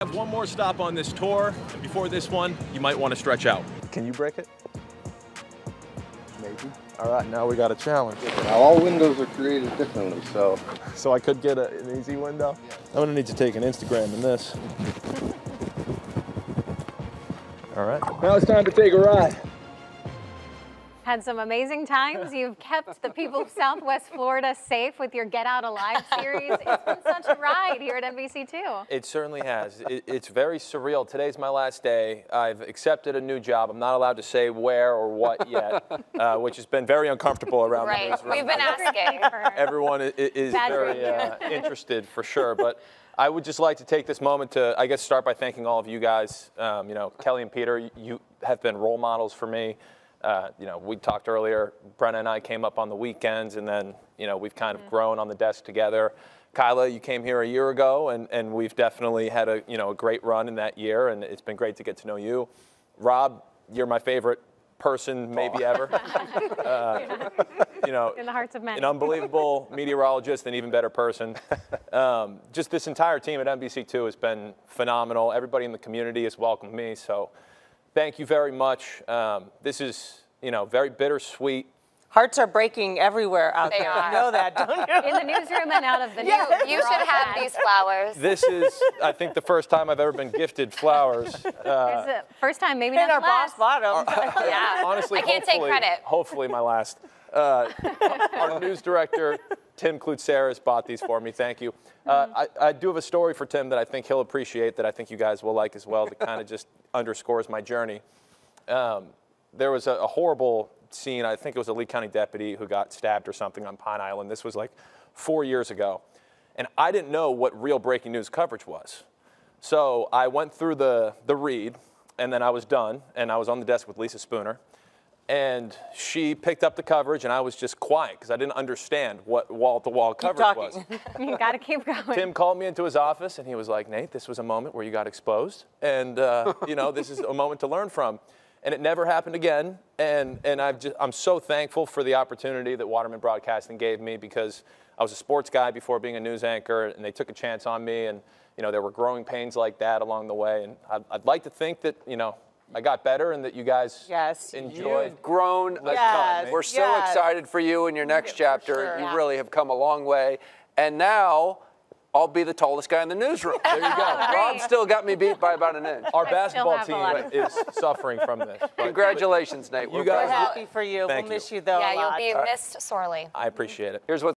Have one more stop on this tour, and before this one, you might want to stretch out. Can you break it? Maybe. All right, now we got a challenge. Now all windows are created differently, so. So I could get an easy window? Yeah. I'm gonna need to take an Instagram in this. All right. Now it's time to take a ride. Had some amazing times. You've kept the people of Southwest Florida safe with your Get Out Alive series. It's been such a ride here at NBC2. It certainly has. It's very surreal. Today's my last day. I've accepted a new job. I'm not allowed to say where or what yet, which has been very uncomfortable around the newsroom. We've been asking. Everyone is very interested for sure. But I would just like to take this moment to, I guess, start by thanking all of you guys. You know, Kelly and Peter, you have been role models for me. You know, we talked earlier, Brenna and I came up on the weekends, and then, you know, we've kind of grown on the desk together. Kyla, you came here a year ago, and we've definitely had a great run in that year, and it's been great to get to know you. Rob, you're my favorite person maybe ever. You know, In the hearts of men. An unbelievable meteorologist, an even better person. Just this entire team at NBC2 has been phenomenal. Everybody in the community has welcomed me, so thank you very much. This is, very bittersweet. Hearts are breaking everywhere out there. Are. You know that, don't you? In the newsroom and out of the news. You should have these flowers. This is, I think, the first time I've ever been gifted flowers. It's the first time, maybe And not our last. boss bought them. Yeah. Honestly, I can't take credit. Hopefully my last. Our news director, Tim Klutzeris, bought these for me. Thank you. I do have a story for Tim that I think he'll appreciate, that I think you guys will like as well, that kind of just underscores my journey. There was a horrible scene. I think it was a Lee County deputy who got stabbed or something on Pine Island. This was like 4 years ago. And I didn't know what real breaking news coverage was. So I went through the read, and then I was done, and I was on the desk with Lisa Spooner. And she picked up the coverage, and I was just quiet because I didn't understand what wall-to-wall coverage was. You got to keep going. Tim called me into his office, and he was like, Nate, this was a moment where you got exposed, and this is a moment to learn from. And it never happened again. And I'm so thankful for the opportunity that Waterman Broadcasting gave me, because I was a sports guy before being a news anchor, and they took a chance on me. And there were growing pains like that along the way. And I'd like to think that I got better, and that you guys enjoyed. You've grown a ton. We're so excited for you in your next chapter. Sure. You really have come a long way. And now I'll be the tallest guy in the newsroom. There you go. Rob still got me beat by about an inch. Our basketball team is suffering from this. Congratulations, Nate. You guys, We're happy for you. We'll miss you, though, a lot. You'll be missed sorely. I appreciate it. Here's what